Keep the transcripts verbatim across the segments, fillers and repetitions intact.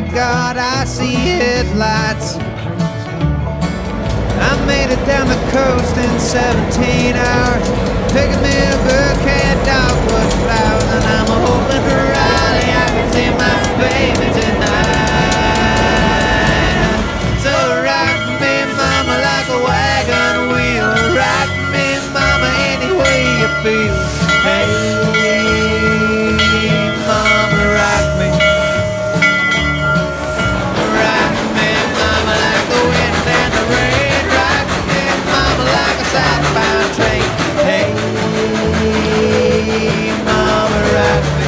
God, I see headlights. I made it down the coast in seventeen hours, picking me a bouquet of dogwood flowers, and I'm hoping for Raleigh I can see my baby tonight. So rock me, mama, like a wagon wheel. Rock me, mama, any way you feel. Hey, mama, rock me. Rock me, mama, like the wind and the rain. Rock me, mama, like a southbound train. Hey, mama, rock me.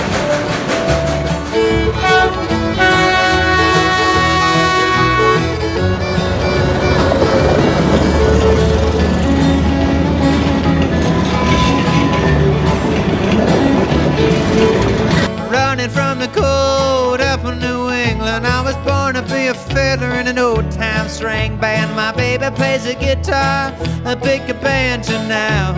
Running from the cold up in New England, I was born to be a fiddler in an old-time string band. My baby plays the guitar, I pick a banjo now.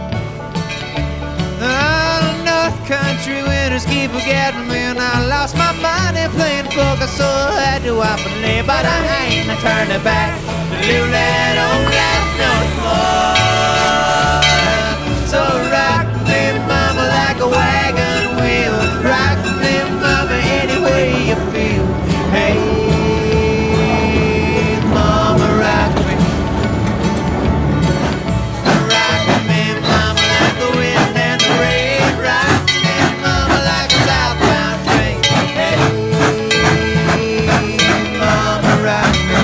Oh, North Country winters keep forgetting me, and I lost my money playing poker, so I had to up and leave. But I ain't turning back to live that old life no more. So rock me, mama, like a wagon wheel. Rock me, mama, any way you feel. Hey, mama, rock me. Rock me, mama, like the wind and the rain. Rock me, mama, like a southbound train. Hey, mama, rock me.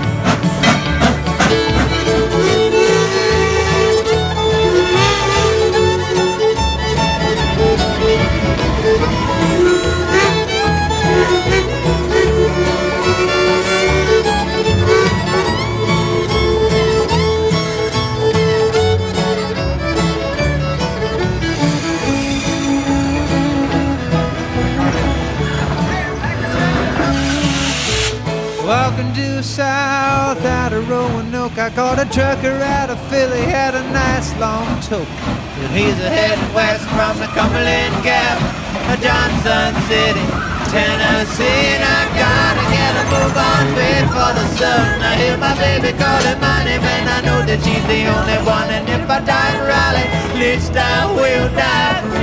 Walking due south out of Roanoke, I caught a trucker out of Philly, had a nice long toke. And he's a heading west from the Cumberland Gap, a Johnson City, Tennessee. And I gotta get a move on before the sun. I hear my baby calling my name, and I know that she's the only one. And if I die in Raleigh, at least I will die for